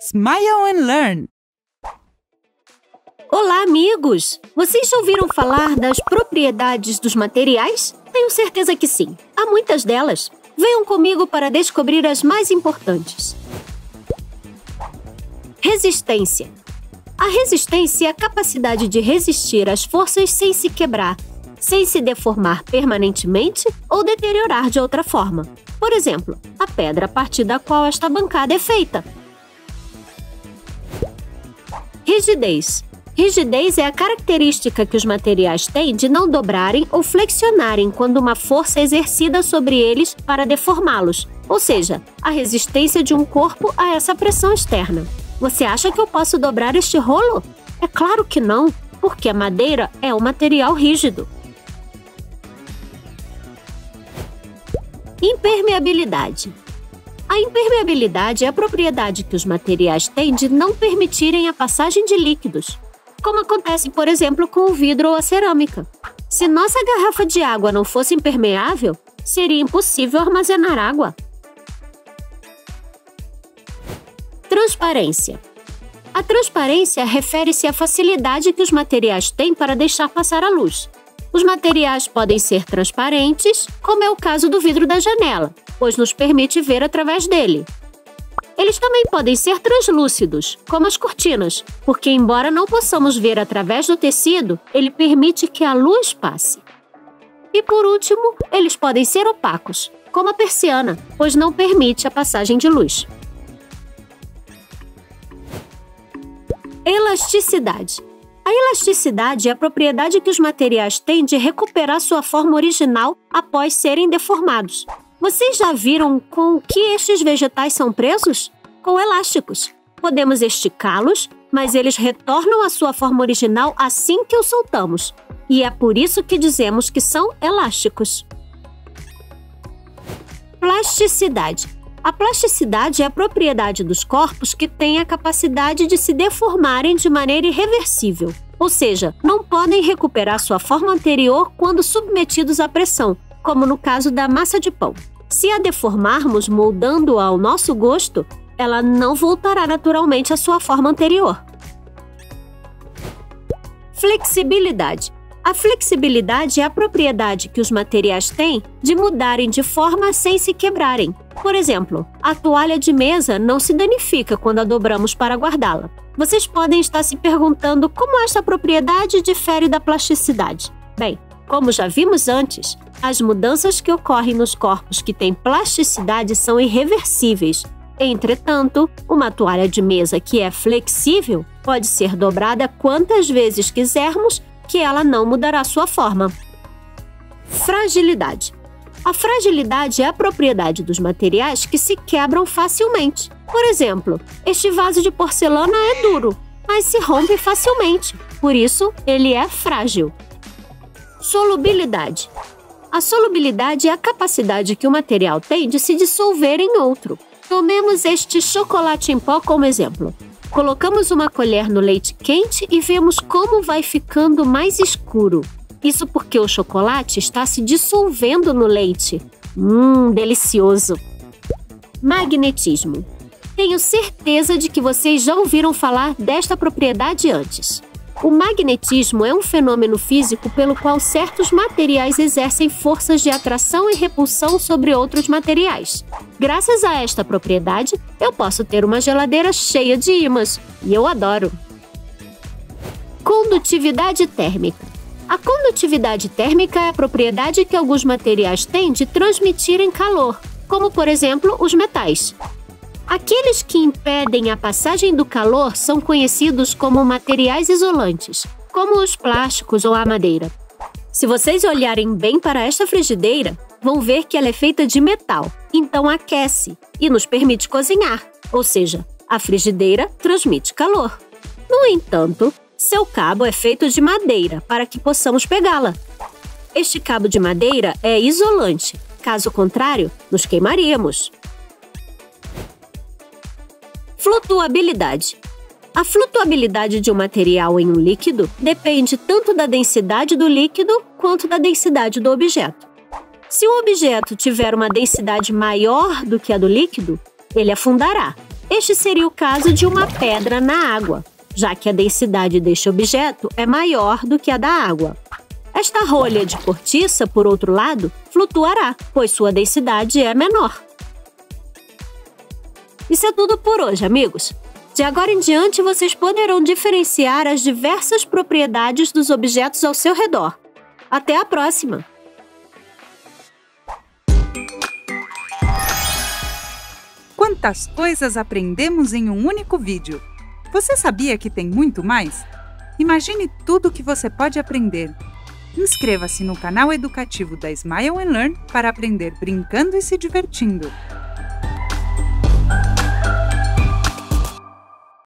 Smile and learn! Olá, amigos! Vocês já ouviram falar das propriedades dos materiais? Tenho certeza que sim. Há muitas delas. Venham comigo para descobrir as mais importantes. Resistência. A resistência é a capacidade de resistir às forças sem se quebrar, sem se deformar permanentemente ou deteriorar de outra forma. Por exemplo, a pedra a partir da qual esta bancada é feita. Rigidez. Rigidez é a característica que os materiais têm de não dobrarem ou flexionarem quando uma força é exercida sobre eles para deformá-los, ou seja, a resistência de um corpo a essa pressão externa. Você acha que eu posso dobrar este rolo? É claro que não, porque a madeira é um material rígido. Impermeabilidade. A impermeabilidade é a propriedade que os materiais têm de não permitirem a passagem de líquidos, como acontece, por exemplo, com o vidro ou a cerâmica. Se nossa garrafa de água não fosse impermeável, seria impossível armazenar água. Transparência. A transparência refere-se à facilidade que os materiais têm para deixar passar a luz. Os materiais podem ser transparentes, como é o caso do vidro da janela, pois nos permite ver através dele. Eles também podem ser translúcidos, como as cortinas, porque embora não possamos ver através do tecido, ele permite que a luz passe. E por último, eles podem ser opacos, como a persiana, pois não permite a passagem de luz. Elasticidade. A elasticidade é a propriedade que os materiais têm de recuperar sua forma original após serem deformados. Vocês já viram com que estes vegetais são presos? Com elásticos. Podemos esticá-los, mas eles retornam à sua forma original assim que os soltamos. E é por isso que dizemos que são elásticos. Plasticidade. A plasticidade é a propriedade dos corpos que têm a capacidade de se deformarem de maneira irreversível, ou seja, não podem recuperar sua forma anterior quando submetidos à pressão, como no caso da massa de pão. Se a deformarmos moldando-a ao nosso gosto, ela não voltará naturalmente à sua forma anterior. Flexibilidade. A flexibilidade é a propriedade que os materiais têm de mudarem de forma sem se quebrarem. Por exemplo, a toalha de mesa não se danifica quando a dobramos para guardá-la. Vocês podem estar se perguntando como esta propriedade difere da plasticidade. Bem, como já vimos antes, as mudanças que ocorrem nos corpos que têm plasticidade são irreversíveis. Entretanto, uma toalha de mesa que é flexível pode ser dobrada quantas vezes quisermos que ela não mudará sua forma. Fragilidade. A fragilidade é a propriedade dos materiais que se quebram facilmente. Por exemplo, este vaso de porcelana é duro, mas se rompe facilmente. Por isso, ele é frágil. Solubilidade. A solubilidade é a capacidade que o material tem de se dissolver em outro. Tomemos este chocolate em pó como exemplo. Colocamos uma colher no leite quente e vemos como vai ficando mais escuro. Isso porque o chocolate está se dissolvendo no leite. Delicioso! Magnetismo. Tenho certeza de que vocês já ouviram falar desta propriedade antes. O magnetismo é um fenômeno físico pelo qual certos materiais exercem forças de atração e repulsão sobre outros materiais. Graças a esta propriedade, eu posso ter uma geladeira cheia de ímãs, e eu adoro. Condutividade térmica. A condutividade térmica é a propriedade que alguns materiais têm de transmitirem calor, como, por exemplo, os metais. Aqueles que impedem a passagem do calor são conhecidos como materiais isolantes, como os plásticos ou a madeira. Se vocês olharem bem para esta frigideira, vão ver que ela é feita de metal, então aquece e nos permite cozinhar, ou seja, a frigideira transmite calor. No entanto, seu cabo é feito de madeira para que possamos pegá-la. Este cabo de madeira é isolante, caso contrário, nos queimaríamos. Flutuabilidade. A flutuabilidade de um material em um líquido depende tanto da densidade do líquido quanto da densidade do objeto. Se o objeto tiver uma densidade maior do que a do líquido, ele afundará. Este seria o caso de uma pedra na água, já que a densidade deste objeto é maior do que a da água. Esta rolha de cortiça, por outro lado, flutuará, pois sua densidade é menor. Isso é tudo por hoje, amigos. De agora em diante, vocês poderão diferenciar as diversas propriedades dos objetos ao seu redor. Até a próxima! Quantas coisas aprendemos em um único vídeo! Você sabia que tem muito mais? Imagine tudo o que você pode aprender. Inscreva-se no canal educativo da Smile & Learn para aprender brincando e se divertindo.